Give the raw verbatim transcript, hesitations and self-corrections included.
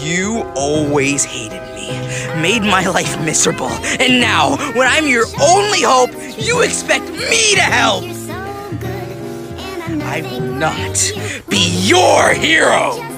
You always hated me, made my life miserable, and now, when I'm your only hope, you expect me to help! I will not be your hero!